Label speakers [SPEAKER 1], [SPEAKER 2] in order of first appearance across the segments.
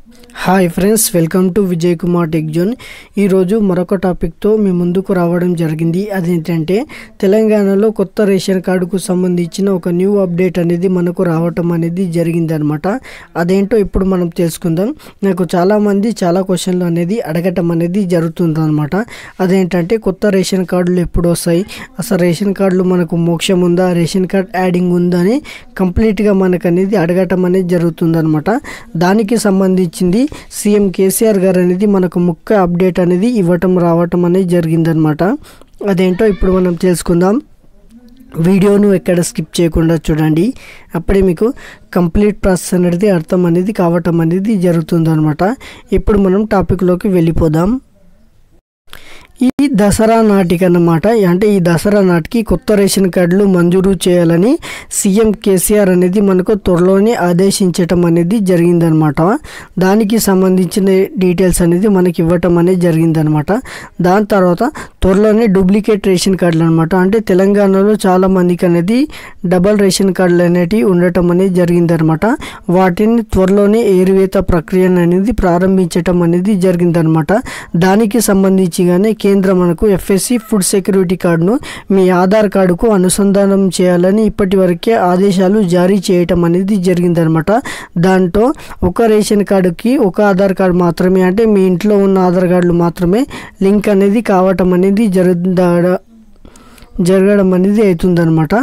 [SPEAKER 1] Hi friends, welcome to Vijay Kumar tech zone. ఈరోజు మరొక టాపిక్తో మీ ముందుకు రావడం జరిగింది. అదేంటంటే తెలంగాణలో కొత్త రేషన్ కార్డుకు సంబంధించిన ఒక న్యూ అప్డేట్ అనేది మనకు రావటం అనేది జరిగిందనమాట. అదేంటో ఇప్పుడు మనం తెలుసుకుందాం. నాకు చాలామంది చాలా క్వశ్చన్లు అనేది అడగటం అనేది జరుగుతుందన్నమాట. అదేంటంటే కొత్త రేషన్ కార్డులు ఎప్పుడు వస్తాయి, అసలు రేషన్ కార్డులు మనకు మోక్షం ఉందా, రేషన్ కార్డ్ యాడింగ్ ఉందా అని కంప్లీట్గా మనకు అనేది అడగటం అనేది జరుగుతుందన్నమాట. దానికి సంబంధించింది సీఎం కేసీఆర్ గారు అనేది మనకు ముఖ్య అప్డేట్ అనేది రావటం అనేది జరిగిందనమాట. అదేంటో ఇప్పుడు మనం తెలుసుకుందాం. వీడియోను ఎక్కడ స్కిప్ చేయకుండా చూడండి, అప్పుడే మీకు కంప్లీట్ ప్రాసెస్ అనేది అర్థం అనేది కావటం అనేది జరుగుతుందనమాట. ఇప్పుడు మనం టాపిక్లోకి వెళ్ళిపోదాం. ఈ దసరా నాటికి అన్నమాట, అంటే ఈ దసరా నాటికి కొత్త రేషన్ కార్డులు మంజూరు చేయాలని సీఎం కేసీఆర్ అనేది మనకు త్వరలోనే ఆదేశించటం అనేది జరిగిందనమాట. దానికి సంబంధించిన డీటెయిల్స్ అనేది మనకి ఇవ్వటం అనేది జరిగిందనమాట. దాని తర్వాత త్వరలోనే డూప్లికేట్ రేషన్ కార్డులు అనమాట, అంటే తెలంగాణలో చాలామందికి అనేది డబల్ రేషన్ కార్డులు అనేటివి ఉండటం అనేది జరిగిందనమాట. వాటిని త్వరలోనే ఏరివేత ప్రక్రియ అనేది ప్రారంభించటం అనేది జరిగిందనమాట. దానికి సంబంధించిగానే కేంద్రం మనకు ఎఫ్ఎస్సి ఫుడ్ సెక్యూరిటీ కార్డును మీ ఆధార్ కార్డుకు అనుసంధానం చేయాలని ఇప్పటి వరకే ఆదేశాలు జారీ చేయటం అనేది జరిగిందనమాట. దాంట్లో ఒక రేషన్ కార్డుకి ఒక ఆధార్ కార్డు మాత్రమే, అంటే మీ ఇంట్లో ఉన్న ఆధార్ కార్డులు మాత్రమే లింక్ అనేది కావటం అనేది జరగడం అనేది అవుతుందన్నమాట.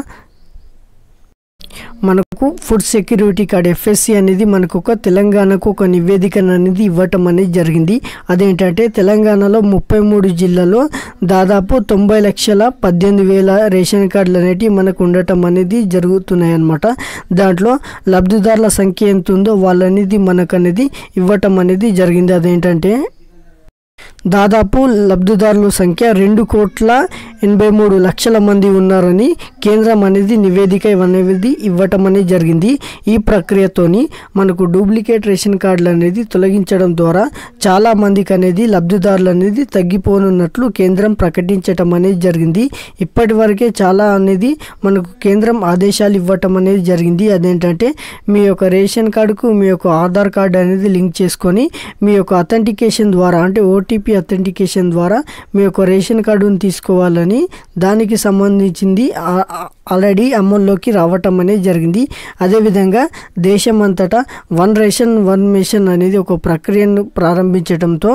[SPEAKER 1] మనకు ఫుడ్ సెక్యూరిటీ కార్డ్ ఎఫ్ఎస్సి అనేది మనకు తెలంగాణకు ఒక నివేదికను అనేది ఇవ్వటం అనేది జరిగింది. అదేంటంటే తెలంగాణలో 33 జిల్లాలో దాదాపు 90,18,000 రేషన్ కార్డులు అనేటివి మనకు ఉండటం అనేది జరుగుతున్నాయి అన్నమాట. దాంట్లో లబ్ధిదారుల సంఖ్య ఎంత ఉందో వాళ్ళనేది మనకు అనేది ఇవ్వటం అనేది జరిగింది. అదేంటంటే దాదాపు లబ్ధిదారుల సంఖ్య 2,83,00,000 మంది ఉన్నారని కేంద్రం అనేది నివేదిక అనేది ఇవ్వటం అనేది జరిగింది. ఈ ప్రక్రియతోని మనకు డూప్లికేట్ రేషన్ కార్డులు అనేది తొలగించడం ద్వారా చాలా మందికి అనేది లబ్ధిదారులు అనేది తగ్గిపోనున్నట్లు కేంద్రం ప్రకటించటం అనేది జరిగింది. ఇప్పటి వరకే చాలా అనేది మనకు కేంద్రం ఆదేశాలు ఇవ్వటం అనేది జరిగింది. అదేంటంటే మీ యొక్క రేషన్ కార్డుకు మీ యొక్క ఆధార్ కార్డు అనేది లింక్ చేసుకొని మీ యొక్క అథెంటికేషన్ ద్వారా, అంటే ఓటీపీ అథెంటికేషన్ ద్వారా మీ యొక్క రేషన్ కార్డును తీసుకోవాలని దానికి సంబంధించింది ఆల్రెడీ అమల్లోకి రావటం అనేది జరిగింది. అదేవిధంగా దేశమంతటా వన్ రేషన్ వన్ మిషన్ అనేది ఒక ప్రక్రియను ప్రారంభించడంతో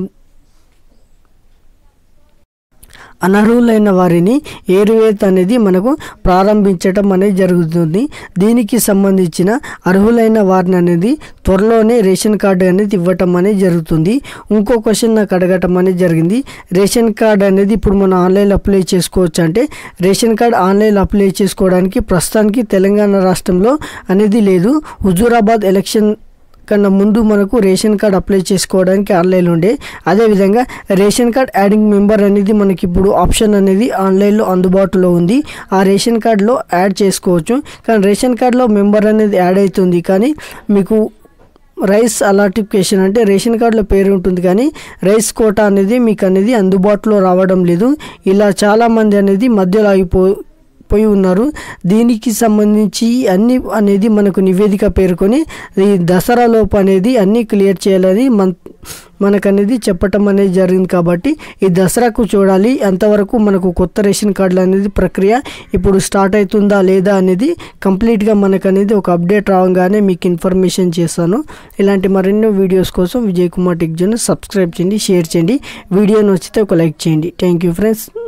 [SPEAKER 1] అనర్హులైన వారిని ఏరువేత అనేది మనకు ప్రారంభించటం అనేది జరుగుతుంది. దీనికి సంబంధించిన అర్హులైన వారిని అనేది త్వరలోనే రేషన్ కార్డు అనేది ఇవ్వటం అనేది జరుగుతుంది. ఇంకో క్వశ్చన్ నాకు అడగటం అనేది జరిగింది, రేషన్ కార్డు అనేది ఇప్పుడు మనం ఆన్లైన్లో అప్లై చేసుకోవచ్చు అంటే రేషన్ కార్డు ఆన్లైన్లో అప్లై చేసుకోవడానికి ప్రస్తుతానికి తెలంగాణ రాష్ట్రంలో అనేది లేదు. హుజూరాబాద్ ఎలక్షన్ కన్నా ముందు మనకు రేషన్ కార్డ్ అప్లై చేసుకోవడానికి ఆన్లైన్లో ఉండే. అదేవిధంగా రేషన్ కార్డ్ యాడింగ్ మెంబర్ అనేది మనకి ఇప్పుడు ఆప్షన్ అనేది ఆన్లైన్లో అందుబాటులో ఉంది. ఆ రేషన్ కార్డులో యాడ్ చేసుకోవచ్చు. కానీ రేషన్ కార్డులో మెంబర్ అనేది యాడ్ అవుతుంది, కానీ మీకు రైస్ అలాటిఫికేషన్ అంటే రేషన్ కార్డులో పేరు ఉంటుంది కానీ రైస్ కోటా అనేది మీకు అనేది అందుబాటులో రావడం లేదు. ఇలా చాలామంది అనేది మధ్యలో ఆగిపోయి ఉన్నారు. దీనికి సంబంధించి అన్ని అనేది మనకు నివేదిక పేర్కొని ఈ దసరా లోపు అనేది అన్నీ క్లియర్ చేయాలని మనకు అనేది చెప్పటం అనేది జరిగింది. కాబట్టి ఈ దసరాకు చూడాలి అంతవరకు మనకు కొత్త రేషన్ కార్డులు అనేది ప్రక్రియ ఇప్పుడు స్టార్ట్ అవుతుందా లేదా అనేది కంప్లీట్గా మనకు అనేది ఒక అప్డేట్ రావగానే మీకు ఇన్ఫర్మేషన్ చేస్తాను. ఇలాంటి మరెన్నో వీడియోస్ కోసం Vijay Kumar tech zone subscribe చేయండి, షేర్ చేయండి, వీడియో నచ్చితే ఒక లైక్ చేయండి. Thank you friends.